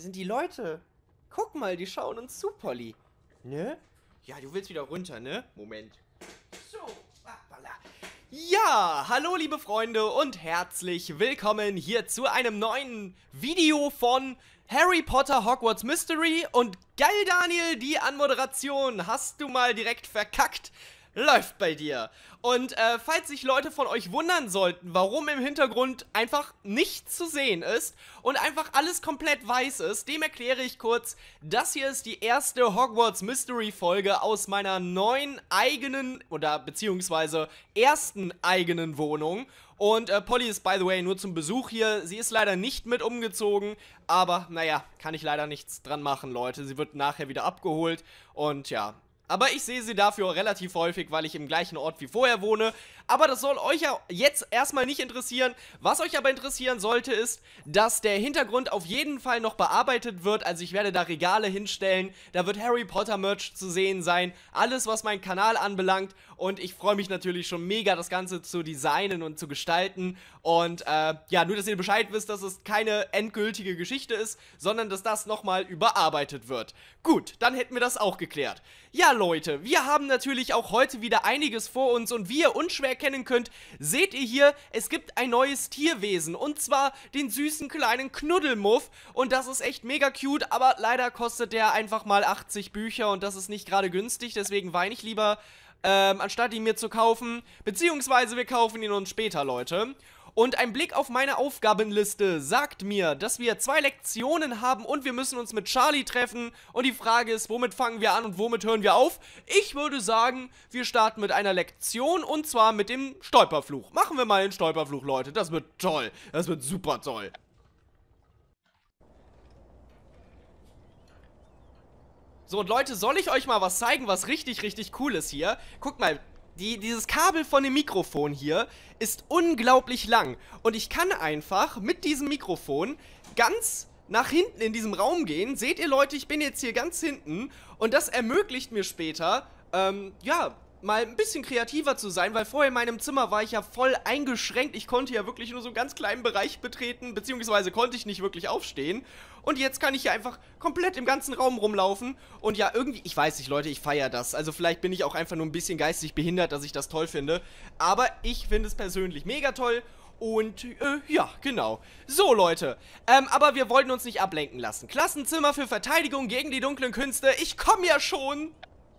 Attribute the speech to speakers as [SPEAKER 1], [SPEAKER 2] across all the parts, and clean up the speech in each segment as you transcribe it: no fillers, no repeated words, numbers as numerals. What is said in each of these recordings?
[SPEAKER 1] sind die Leute. Guck mal, die schauen uns zu, Polly. Ne? Ja, du willst wieder runter, ne? Moment. So, hoppala. Ja, hallo liebe Freunde und herzlich willkommen hier zu einem neuen Video von Harry Potter Hogwarts Mystery. Und geil, Daniel, die Anmoderation hast du mal direkt verkackt. Läuft bei dir. Und falls sich Leute von euch wundern sollten, warum im Hintergrund einfach nichts zu sehen ist und einfach alles komplett weiß ist, dem erkläre ich kurz, das hier ist die erste Hogwarts Mystery Folge aus meiner neuen eigenen oder beziehungsweise ersten eigenen Wohnung. Und Polly ist, by the way, nur zum Besuch hier. Sie ist leider nicht mit umgezogen, aber naja, kann ich leider nichts dran machen, Leute. Sie wird nachher wieder abgeholt und ja. Aber ich sehe sie dafür relativ häufig, weil ich im gleichen Ort wie vorher wohne. Aber das soll euch ja jetzt erstmal nicht interessieren. Was euch aber interessieren sollte, ist, dass der Hintergrund auf jeden Fall noch bearbeitet wird. Also ich werde da Regale hinstellen. Da wird Harry Potter Merch zu sehen sein. Alles, was meinen Kanal anbelangt. Und ich freue mich natürlich schon mega, das Ganze zu designen und zu gestalten. Und ja, nur, dass ihr Bescheid wisst, dass es keine endgültige Geschichte ist, sondern dass das nochmal überarbeitet wird. Gut, dann hätten wir das auch geklärt. Ja, Leute, wir haben natürlich auch heute wieder einiges vor uns und wie ihr unschwer erkennen könnt, seht ihr hier, es gibt ein neues Tierwesen und zwar den süßen kleinen Knuddelmuff und das ist echt mega cute, aber leider kostet der einfach mal 80 Bücher und das ist nicht gerade günstig, deswegen weine ich lieber, anstatt ihn mir zu kaufen, beziehungsweise wir kaufen ihn uns später, Leute. Und ein Blick auf meine Aufgabenliste sagt mir, dass wir 2 Lektionen haben und wir müssen uns mit Charlie treffen. Und die Frage ist, womit fangen wir an und womit hören wir auf? Ich würde sagen, wir starten mit einer Lektion und zwar mit dem Stolperfluch. Machen wir mal den Stolperfluch, Leute. Das wird toll. Das wird super toll. So, und Leute, soll ich euch mal was zeigen, was richtig, richtig cool ist hier? Guckt mal. Dieses Kabel von dem Mikrofon hier ist unglaublich lang und ich kann einfach mit diesem Mikrofon ganz nach hinten in diesem Raum gehen. Seht ihr, Leute, ich bin jetzt hier ganz hinten und das ermöglicht mir später, ja, mal ein bisschen kreativer zu sein, weil vorher in meinem Zimmer war ich ja voll eingeschränkt. Ich konnte ja wirklich nur so einen ganz kleinen Bereich betreten, beziehungsweise konnte ich nicht wirklich aufstehen. Und jetzt kann ich hier einfach komplett im ganzen Raum rumlaufen. Und ja, irgendwie, ich weiß nicht, Leute, ich feiere das. Also vielleicht bin ich auch einfach nur ein bisschen geistig behindert, dass ich das toll finde. Aber ich finde es persönlich mega toll. Und, ja, genau. So, Leute, aber wir wollten uns nicht ablenken lassen. Klassenzimmer für Verteidigung gegen die dunklen Künste. Ich komme ja schon!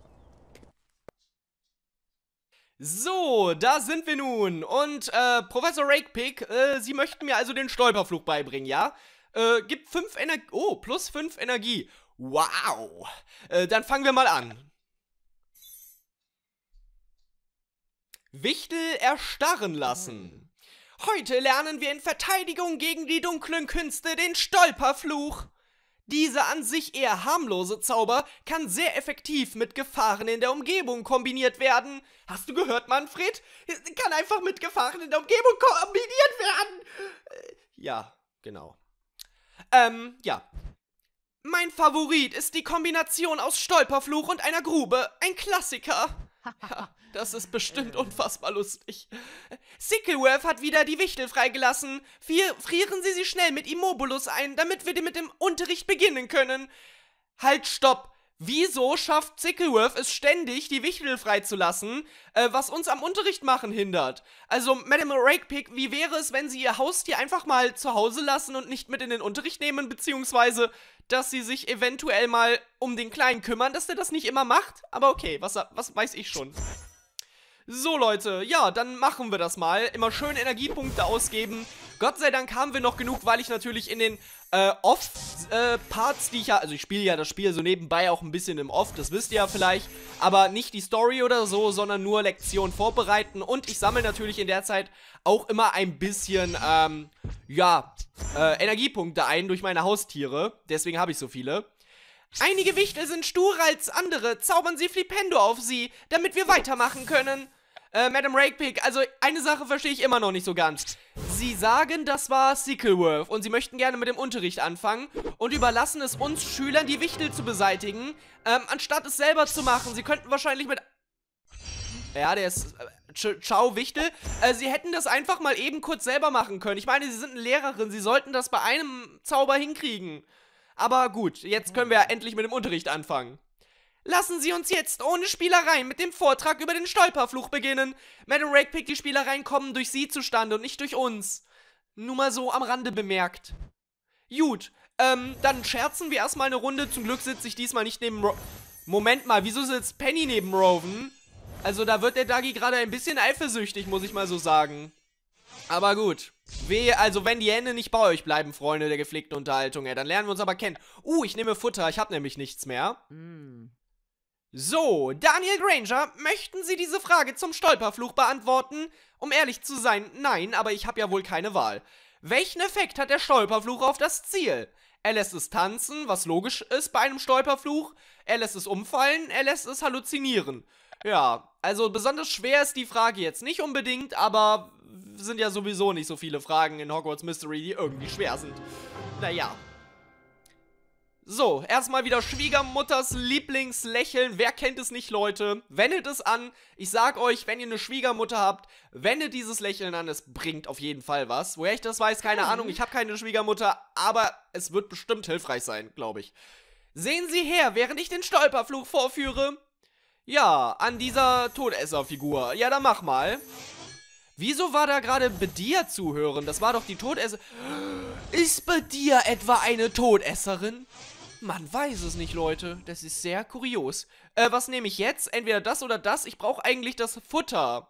[SPEAKER 1] So, da sind wir nun. Und, Professor Rakepick, Sie möchten mir also den Stolperfluch beibringen, ja? Gibt 5 Energie. Oh, plus 5 Energie. Wow. Dann fangen wir mal an. Wichtel erstarren lassen. Heute lernen wir in Verteidigung gegen die dunklen Künste den Stolperfluch. Dieser an sich eher harmlose Zauber kann sehr effektiv mit Gefahren in der Umgebung kombiniert werden. Hast du gehört, Manfred? Kann einfach mit Gefahren in der Umgebung kombiniert werden. Ja, genau. Ja. Mein Favorit ist die Kombination aus Stolperfluch und einer Grube. Ein Klassiker. Ja, das ist bestimmt unfassbar lustig. Sickleworth hat wieder die Wichtel freigelassen. Frieren Sie sie schnell mit Immobulus ein, damit wir mit dem Unterricht beginnen können. Halt, stopp. Wieso schafft Sickleworth es ständig, die Wichtel freizulassen, was uns am Unterricht machen hindert? Also, Madame Rakepick, wie wäre es, wenn Sie Ihr Haustier einfach mal zu Hause lassen und nicht mit in den Unterricht nehmen, beziehungsweise, dass Sie sich eventuell mal um den Kleinen kümmern, dass der das nicht immer macht? Aber okay, was weiß ich schon. So, Leute, ja, dann machen wir das mal. Immer schön Energiepunkte ausgeben. Gott sei Dank haben wir noch genug, weil ich natürlich in den Off-Parts, die ich ja, also ich spiele ja das Spiel so nebenbei auch ein bisschen im Off, das wisst ihr ja vielleicht, aber nicht die Story oder so, sondern nur Lektionen vorbereiten und ich sammle natürlich in der Zeit auch immer ein bisschen, ja, Energiepunkte ein durch meine Haustiere, deswegen habe ich so viele. Einige Wichtel sind sturer als andere, zaubern Sie Flipendo auf sie, damit wir weitermachen können. Madame Rakepick, also eine Sache verstehe ich immer noch nicht so ganz. Sie sagen, das war Sickleworth und Sie möchten gerne mit dem Unterricht anfangen und überlassen es uns Schülern, die Wichtel zu beseitigen, anstatt es selber zu machen. Sie könnten wahrscheinlich mit... Ja, der ist... Ciao, Wichtel. Sie hätten das einfach mal eben kurz selber machen können. Ich meine, Sie sind eine Lehrerin, Sie sollten das bei einem Zauber hinkriegen. Aber gut, jetzt können wir ja endlich mit dem Unterricht anfangen. Lassen Sie uns jetzt ohne Spielereien mit dem Vortrag über den Stolperfluch beginnen. Madam Rakepick, die Spielereien kommen durch Sie zustande und nicht durch uns. Nur mal so am Rande bemerkt. Gut, dann scherzen wir erstmal eine Runde. Zum Glück sitze ich diesmal nicht neben Moment mal, wieso sitzt Penny neben Rowan? Also da wird der Dagi gerade ein bisschen eifersüchtig, muss ich mal so sagen. Aber gut. Also wenn die Hände nicht bei euch bleiben, Freunde der gepflegten Unterhaltung, dann lernen wir uns aber kennen. Ich nehme Futter, ich habe nämlich nichts mehr. So, Daniel Granger, möchten Sie diese Frage zum Stolperfluch beantworten? Um ehrlich zu sein, nein, aber ich habe ja wohl keine Wahl. Welchen Effekt hat der Stolperfluch auf das Ziel? Er lässt es tanzen, was logisch ist bei einem Stolperfluch. Er lässt es umfallen, er lässt es halluzinieren. Ja, also besonders schwer ist die Frage jetzt nicht unbedingt, aber sind ja sowieso nicht so viele Fragen in Hogwarts Mystery, die irgendwie schwer sind. Naja. So, erstmal wieder Schwiegermutters Lieblingslächeln. Wer kennt es nicht, Leute? Wendet es an. Ich sag euch, wenn ihr eine Schwiegermutter habt, wendet dieses Lächeln an. Es bringt auf jeden Fall was. Woher ich das weiß, keine Ahnung. Ich habe keine Schwiegermutter, aber es wird bestimmt hilfreich sein, glaube ich. Sehen Sie her, während ich den Stolperfluch vorführe. Ja, an dieser Todesserfigur. Ja, dann mach mal. Wieso war da gerade Bedia zu hören? Das war doch die Todesser... Ist Bedia etwa eine Todesserin? Man weiß es nicht, Leute. Das ist sehr kurios. Was nehme ich jetzt? Entweder das oder das. Ich brauche eigentlich das Futter.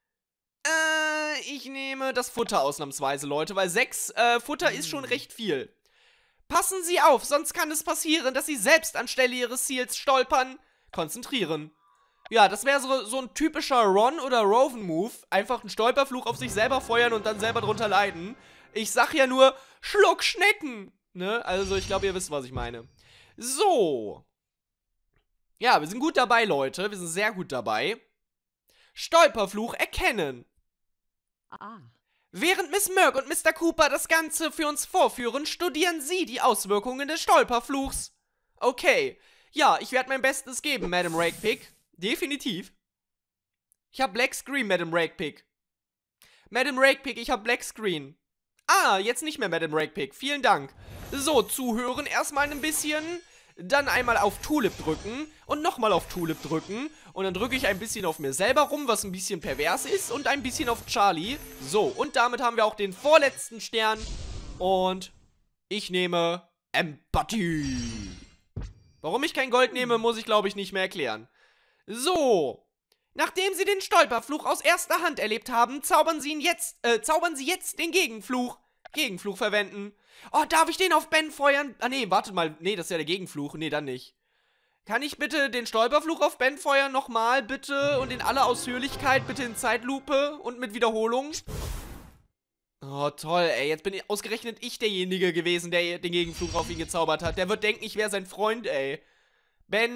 [SPEAKER 1] Ich nehme das Futter ausnahmsweise, Leute, weil 6 Futter ist schon recht viel. Passen Sie auf, sonst kann es passieren, dass Sie selbst anstelle Ihres Ziels stolpern. Konzentrieren. Ja, das wäre so ein typischer Ron- oder Rowan-Move. Einfach einen Stolperfluch auf sich selber feuern und dann selber drunter leiden. Ich sag ja nur, Schluck Schnecken. Ne? Also ich glaube, ihr wisst, was ich meine. So. Ja, wir sind gut dabei, Leute. Wir sind sehr gut dabei. Stolperfluch erkennen. Während Miss Murk und Mr. Cooper das Ganze für uns vorführen, studieren Sie die Auswirkungen des Stolperfluchs. Okay. Ja, ich werde mein Bestes geben, Madam Rakepick. Definitiv. Ich habe Black Screen, Madam Rakepick. Madam Rakepick, ich habe Black Screen. Jetzt nicht mehr Madam Rakepick. Vielen Dank. So, zuhören erstmal ein bisschen. Dann einmal auf Tulip drücken. Und nochmal auf Tulip drücken. Und dann drücke ich ein bisschen auf mir selber rum, was ein bisschen pervers ist. Und ein bisschen auf Charlie. So, und damit haben wir auch den vorletzten Stern. Und ich nehme Empathy. Warum ich kein Gold nehme, muss ich, glaube ich, nicht mehr erklären. So. Nachdem Sie den Stolperfluch aus erster Hand erlebt haben, zaubern Sie jetzt den Gegenfluch. Gegenfluch verwenden. Oh, darf ich den auf Ben feuern? Nee, wartet mal. Nee, das ist ja der Gegenfluch. Nee, dann nicht. Kann ich bitte den Stolperfluch auf Ben feuern? Nochmal, bitte. Und in aller Ausführlichkeit, bitte in Zeitlupe und mit Wiederholung. Oh, toll, ey. Jetzt bin ausgerechnet ich derjenige gewesen, der den Gegenfluch auf ihn gezaubert hat. Der wird denken, ich wäre sein Freund, ey. Ben,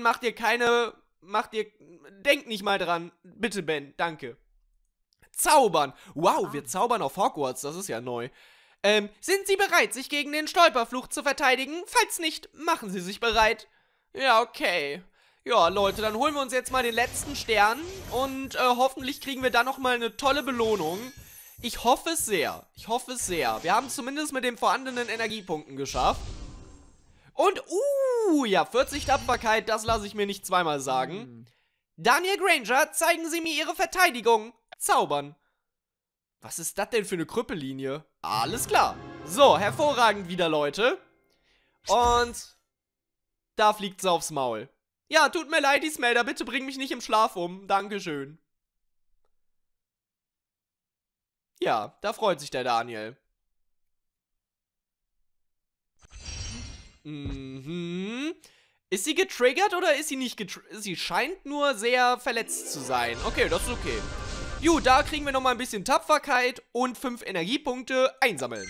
[SPEAKER 1] denk nicht mal dran. Bitte, Ben, danke. Zaubern. Wow, wir zaubern auf Hogwarts, das ist ja neu. Sind Sie bereit, sich gegen den Stolperfluch zu verteidigen? Falls nicht, machen Sie sich bereit. Ja, okay. Ja, Leute, dann holen wir uns jetzt mal den letzten Stern und hoffentlich kriegen wir dann nochmal eine tolle Belohnung. Ich hoffe es sehr. Ich hoffe es sehr. Wir haben es zumindest mit den vorhandenen Energiepunkten geschafft. Und, ja, 40 Tapferkeit, das lasse ich mir nicht zweimal sagen. Daniel Granger, zeigen Sie mir Ihre Verteidigung. Zaubern. Was ist das denn für eine Krüppellinie? Alles klar. So, hervorragend wieder, Leute. Und da fliegt sie aufs Maul. Ja, tut mir leid, Ismelda, bitte bring mich nicht im Schlaf um. Dankeschön. Ja, da freut sich der Daniel. Ist sie getriggert oder ist sie nicht getriggert? Sie scheint nur sehr verletzt zu sein. Okay, das ist okay. Gut, da kriegen wir nochmal ein bisschen Tapferkeit und 5 Energiepunkte einsammeln.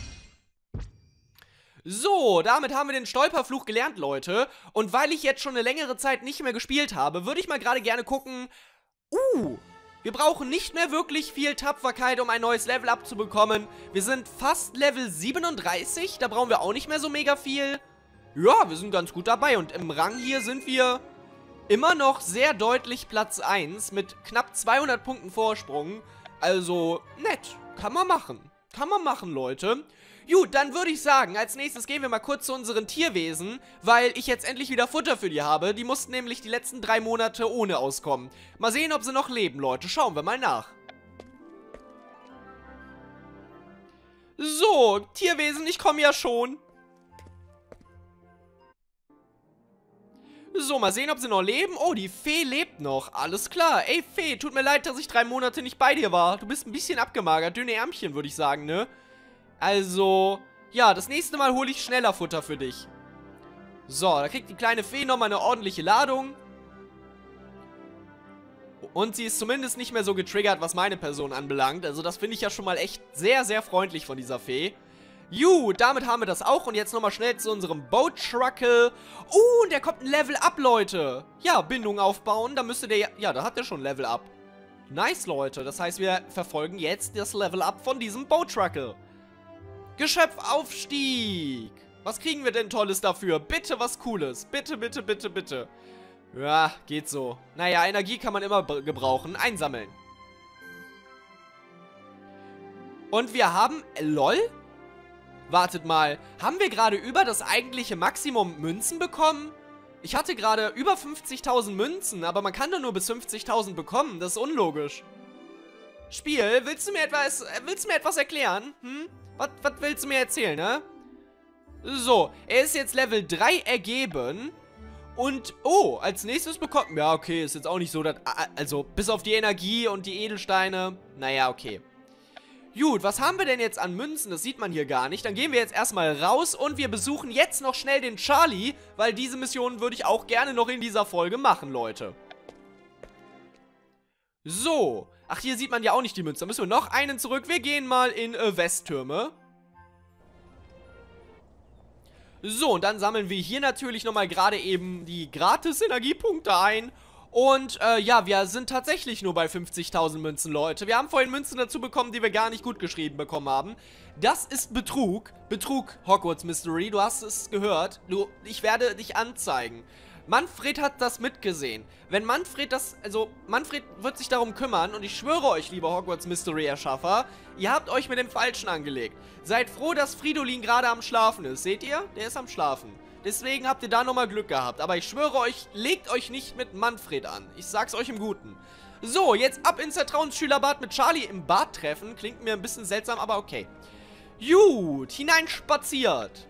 [SPEAKER 1] So, damit haben wir den Stolperfluch gelernt, Leute. Und weil ich jetzt schon eine längere Zeit nicht mehr gespielt habe, würde ich mal gerade gerne gucken. Wir brauchen nicht mehr wirklich viel Tapferkeit, um ein neues Level abzubekommen. Wir sind fast Level 37, da brauchen wir auch nicht mehr so mega viel. Ja, wir sind ganz gut dabei und im Rang hier sind wir immer noch sehr deutlich Platz 1 mit knapp 200 Punkten Vorsprung. Also, nett. Kann man machen. Kann man machen, Leute. Gut, dann würde ich sagen, als nächstes gehen wir mal kurz zu unseren Tierwesen, weil ich jetzt endlich wieder Futter für die habe. Die mussten nämlich die letzten 3 Monate ohne auskommen. Mal sehen, ob sie noch leben, Leute. Schauen wir mal nach. So, Tierwesen, ich komme ja schon. So, mal sehen, ob sie noch leben. Oh, die Fee lebt noch. Alles klar. Ey, Fee, tut mir leid, dass ich 3 Monate nicht bei dir war. Du bist ein bisschen abgemagert. Dünne Ärmchen, würde ich sagen, ne? Also, ja, das nächste Mal hole ich schneller Futter für dich. So, da kriegt die kleine Fee nochmal eine ordentliche Ladung. Und sie ist zumindest nicht mehr so getriggert, was meine Person anbelangt. Also das finde ich ja schon mal echt sehr, sehr freundlich von dieser Fee. Damit haben wir das auch. Und jetzt nochmal schnell zu unserem Boat-Truckle. Und der kommt ein Level-Up, Leute. Ja, Bindung aufbauen. Da müsste der, ja, da hat der schon Level-Up. Nice, Leute. Das heißt, wir verfolgen jetzt das Level-Up von diesem Boat-Truckle. Geschöpfaufstieg. Was kriegen wir denn Tolles dafür? Bitte was Cooles. Bitte, bitte, bitte, bitte. Ja, geht so. Naja, Energie kann man immer gebrauchen. Einsammeln. Und wir haben... LOL? Wartet mal. Haben wir gerade über das eigentliche Maximum Münzen bekommen? Ich hatte gerade über 50.000 Münzen, aber man kann doch nur bis 50.000 bekommen. Das ist unlogisch. Spiel, willst du mir etwas erklären? Hm? Was willst du mir erzählen, ne? So, er ist jetzt Level 3 ergeben. Und, oh, als nächstes bekommt... Ja, okay, ist jetzt auch nicht so, dass... Also, bis auf die Energie und die Edelsteine. Naja, okay. Gut, was haben wir denn jetzt an Münzen? Das sieht man hier gar nicht. Dann gehen wir jetzt erstmal raus und wir besuchen jetzt noch schnell den Charlie, weil diese Mission würde ich auch gerne noch in dieser Folge machen, Leute. So. Ach, hier sieht man ja auch nicht die Münze. Da müssen wir noch einen zurück. Wir gehen mal in Westtürme. So, und dann sammeln wir hier natürlich nochmal gerade eben die Gratis-Energiepunkte ein. Und, ja, wir sind tatsächlich nur bei 50.000 Münzen, Leute. Wir haben vorhin Münzen dazu bekommen, die wir gar nicht gut geschrieben bekommen haben. Das ist Betrug. Betrug, Hogwarts Mystery. Du hast es gehört. Ich werde dich anzeigen. Manfred hat das mitgesehen. Wenn Manfred Manfred wird sich darum kümmern und ich schwöre euch, liebe Hogwarts Mystery-Erschaffer, ihr habt euch mit dem Falschen angelegt. Seid froh, dass Fridolin gerade am Schlafen ist. Seht ihr? Der ist am Schlafen. Deswegen habt ihr da nochmal Glück gehabt. Aber ich schwöre euch, legt euch nicht mit Manfred an. Ich sag's euch im Guten. So, jetzt ab ins Vertrauensschülerbad mit Charlie im Bad treffen. Klingt mir ein bisschen seltsam, aber okay. Gut, hineinspaziert.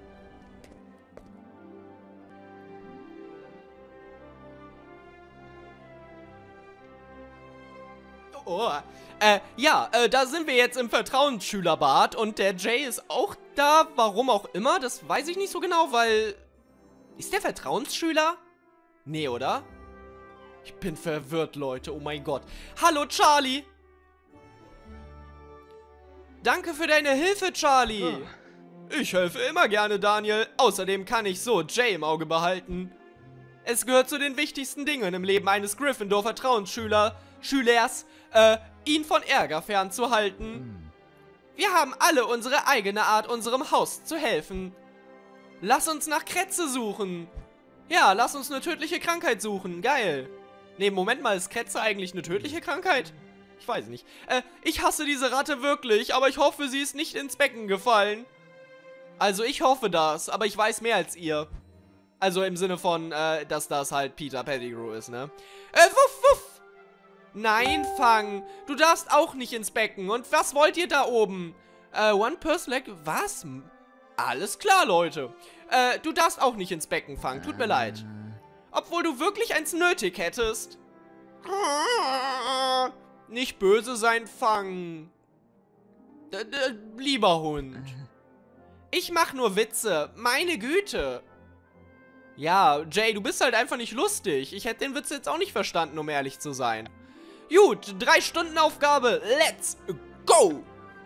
[SPEAKER 1] Oh, da sind wir jetzt im Vertrauensschülerbad und der Jay ist auch da, warum auch immer, das weiß ich nicht so genau, weil... Ist der Vertrauensschüler? Nee, oder? Ich bin verwirrt, Leute, oh mein Gott. Hallo, Charlie! Danke für deine Hilfe, Charlie! Ich helfe immer gerne, Daniel. Außerdem kann ich so Jay im Auge behalten. Es gehört zu den wichtigsten Dingen im Leben eines Gryffindor-Vertrauensschülers, ihn von Ärger fernzuhalten. Wir haben alle unsere eigene Art, unserem Haus zu helfen. Lass uns nach Krätze suchen. Ja, lass uns eine tödliche Krankheit suchen. Geil. Nee, Moment mal, ist Krätze eigentlich eine tödliche Krankheit? Ich weiß nicht. Ich hasse diese Ratte wirklich, aber ich hoffe, sie ist nicht ins Becken gefallen. Also, ich hoffe das, aber ich weiß mehr als ihr. Also im Sinne von, dass das halt Peter Pettigrew ist, ne? Wuff, wuff! Nein, Fang. Du darfst auch nicht ins Becken. Und was wollt ihr da oben? One person like... Was? Alles klar, Leute. Du darfst auch nicht ins Becken, Fang. Tut mir leid. Obwohl du wirklich eins nötig hättest. Nicht böse sein, Fang. Lieber Hund. Ich mach nur Witze. Meine Güte. Ja, Jay, du bist halt einfach nicht lustig. Ich hätte den Witz jetzt auch nicht verstanden, um ehrlich zu sein. Gut, 3-Stunden-Aufgabe. Let's go!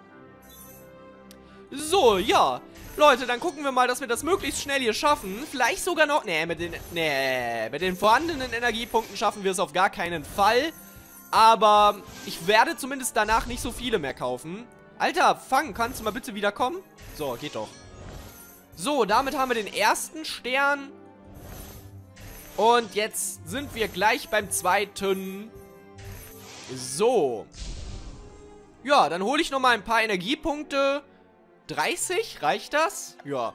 [SPEAKER 1] So, ja. Leute, dann gucken wir mal, dass wir das möglichst schnell hier schaffen. Vielleicht sogar noch... mit den vorhandenen Energiepunkten schaffen wir es auf gar keinen Fall. Aber ich werde zumindest danach nicht so viele mehr kaufen. Alter, Fang, kannst du mal bitte wiederkommen? So, geht doch. So, damit haben wir den ersten Stern. Und jetzt sind wir gleich beim zweiten. So. Ja, dann hole ich nochmal ein paar Energiepunkte. 30? Reicht das? Ja.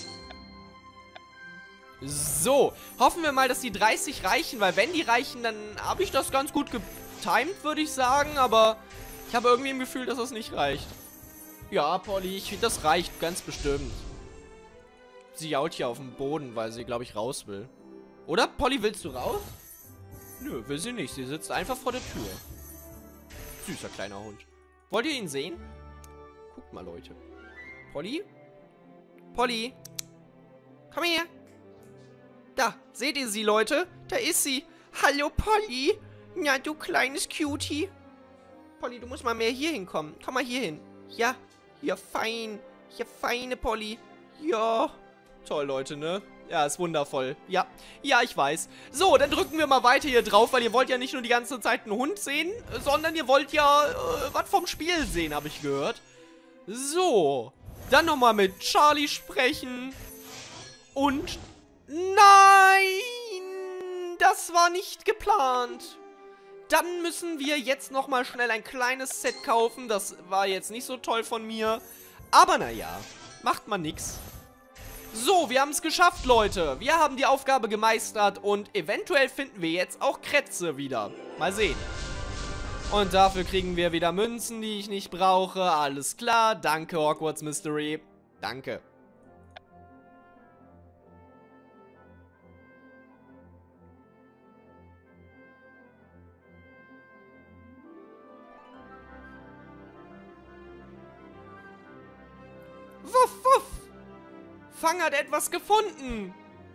[SPEAKER 1] So, hoffen wir mal, dass die 30 reichen, weil wenn die reichen, dann habe ich das ganz gut getimed, würde ich sagen, aber ich habe irgendwie im Gefühl, dass das nicht reicht. Ja, Polly, das reicht ganz bestimmt. Sie jault hier auf dem Boden, weil sie, glaube ich, raus will. Oder, Polly, willst du raus? Nö, will sie nicht. Sie sitzt einfach vor der Tür. Süßer kleiner Hund. Wollt ihr ihn sehen? Guckt mal, Leute. Polly? Polly? Komm her. Da, seht ihr sie, Leute? Da ist sie. Hallo, Polly. Na, du kleines Cutie. Polly, du musst mal mehr hier hinkommen. Komm mal hier hin. Ja, hier fein. Hier feine Polly. Ja. Toll, Leute, ne? Ja, ist wundervoll. Ja, ja, ich weiß. So, dann drücken wir mal weiter hier drauf, weil ihr wollt ja nicht nur die ganze Zeit einen Hund sehen, sondern ihr wollt ja was vom Spiel sehen, habe ich gehört. So, dann nochmal mit Charlie sprechen. Und nein, das war nicht geplant. Dann müssen wir jetzt nochmal schnell ein kleines Set kaufen. Das war jetzt nicht so toll von mir. Aber naja, macht man nix. So, wir haben es geschafft, Leute. Wir haben die Aufgabe gemeistert und eventuell finden wir jetzt auch Krätze wieder. Mal sehen. Und dafür kriegen wir wieder Münzen, die ich nicht brauche. Alles klar. Danke, Hogwarts Mystery. Danke. Wuff, wuff. Fang hat etwas gefunden.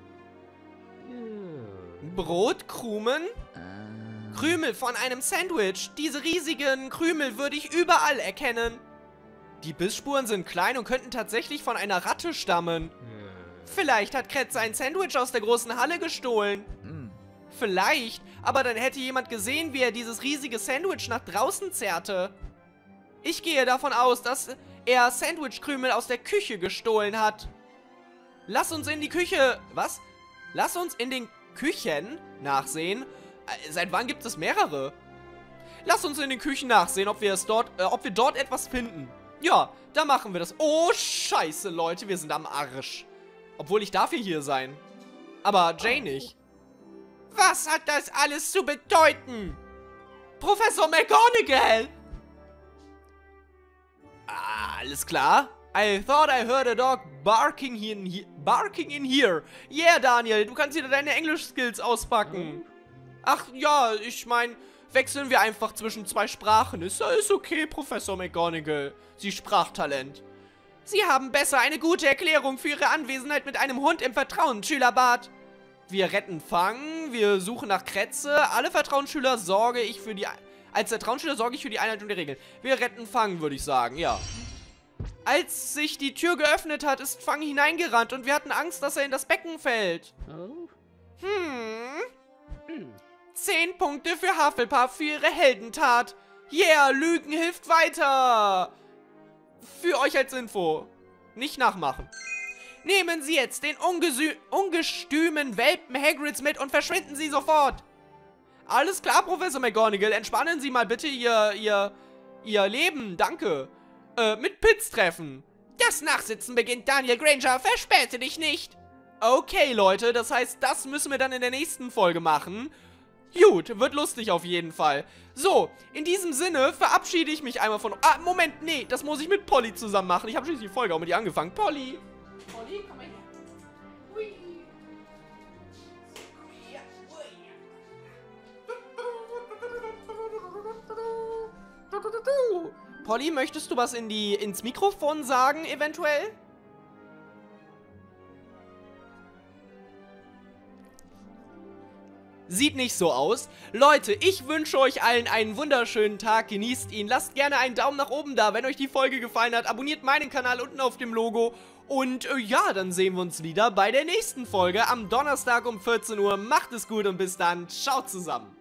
[SPEAKER 1] Brotkrumen? Krümel von einem Sandwich. Diese riesigen Krümel würde ich überall erkennen. Die Bissspuren sind klein und könnten tatsächlich von einer Ratte stammen. Vielleicht hat Krätze ein Sandwich aus der großen Halle gestohlen. Vielleicht, aber dann hätte jemand gesehen, wie er dieses riesige Sandwich nach draußen zerrte. Ich gehe davon aus, dass er Sandwichkrümel aus der Küche gestohlen hat. Lass uns in die Küche... Was? Lass uns in den Küchen nachsehen. Seit wann gibt es mehrere? Lass uns in den Küchen nachsehen, ob wir dort etwas finden. Ja, da machen wir das. Oh, scheiße, Leute, wir sind am Arsch. Obwohl, ich darf hier sein. Aber Jay nicht. Was hat das alles zu bedeuten? Professor McGonagall! Alles klar. I thought I heard a dog barking in here. Yeah, Daniel, du kannst wieder deine Englisch-Skills auspacken. Ach ja, ich meine, wechseln wir einfach zwischen zwei Sprachen. Ist okay, Professor McGonagall. Sie Sprachtalent. Sie haben besser eine gute Erklärung für Ihre Anwesenheit mit einem Hund im Vertrauensschülerbad. Wir retten Fang, wir suchen nach Krätze. Als Vertrauensschüler sorge ich für die Einhaltung der Regeln. Wir retten Fang, würde ich sagen, ja. Als sich die Tür geöffnet hat, ist Fang hineingerannt und wir hatten Angst, dass er in das Becken fällt. 10 Punkte für Hufflepuff für ihre Heldentat. Yeah, Lügen hilft weiter. Für euch als Info. Nicht nachmachen. Nehmen Sie jetzt den ungestümen Welpen Hagrids mit und verschwinden Sie sofort. Alles klar, Professor McGonagall. Entspannen Sie mal bitte Ihr Leben. Danke. Mit Pitts treffen. Das Nachsitzen beginnt, Daniel Granger. Verspäte dich nicht. Okay, Leute. Das heißt, das müssen wir dann in der nächsten Folge machen. Gut, wird lustig auf jeden Fall. So, in diesem Sinne verabschiede ich mich einmal von... Ah, Moment, nee, das muss ich mit Polly zusammen machen. Ich habe schließlich die Folge auch mit ihr angefangen. Polly! Polly, komm mal her. Hui. Ja, hui. Polly, möchtest du was ins Mikrofon sagen, eventuell? Sieht nicht so aus. Leute, ich wünsche euch allen einen wunderschönen Tag. Genießt ihn. Lasst gerne einen Daumen nach oben da, wenn euch die Folge gefallen hat. Abonniert meinen Kanal unten auf dem Logo. Und ja, dann sehen wir uns wieder bei der nächsten Folge am Donnerstag um 14 Uhr. Macht es gut und bis dann. Ciao zusammen.